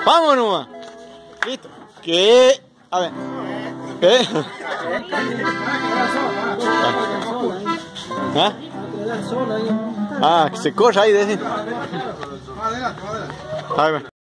Vámonos. Listo. ¿Qué? A ver. ¿Eh? ¿Ah? Ah, que se corra ahí de ese. A ver.